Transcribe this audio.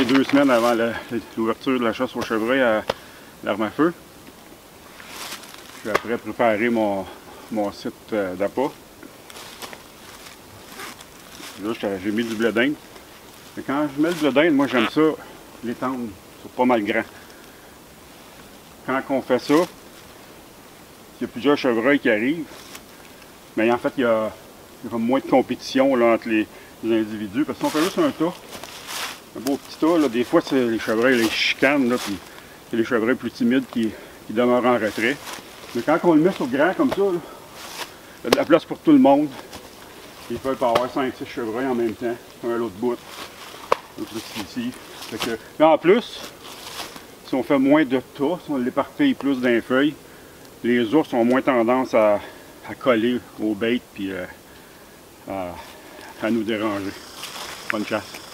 commencé 2 semaines avant l'ouverture de la chasse aux chevreuils à l'arme à feu. Je vais après préparer mon site d'appât. Là, j'ai mis du blé d'Inde. Mais quand je mets le blé d'Inde, moi j'aime ça l'étendre sur pas mal grand. Quand on fait ça, il y a plusieurs chevreuils qui arrivent, mais en fait il y a comme moins de compétition là, entre les individus. Parce qu'on fait juste un tas, un beau petit tas, là, des fois c'est les chevreuils les chicanent, là, puis c'est les chevreuils plus timides qui demeurent en retrait. Mais quand on le met sur grand comme ça, là, il y a de la place pour tout le monde. Ils peuvent avoir 5-6 chevreuils en même temps, un à l'autre bout, l'autre ici. Fait que, mais en plus, si on fait moins de tas, si on l'éparpille plus d'un feuille, les ours ont moins tendance à coller au bait puis à nous déranger. Bonne chasse!